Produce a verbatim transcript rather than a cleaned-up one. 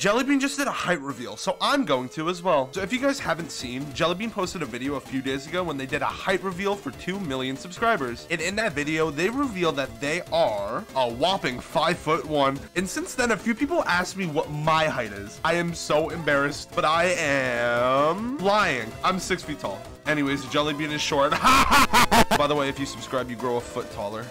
Jellybean just did a height reveal, so I'm going to as well. So if you guys haven't seen, Jellybean posted a video a few days ago when they did a height reveal for two million subscribers. And in that video, they revealed that they are a whopping five foot one. And since then, a few people asked me what my height is. I am so embarrassed, but I am lying. I'm six feet tall. Anyways, Jellybean is short. By the way, if you subscribe, you grow a foot taller.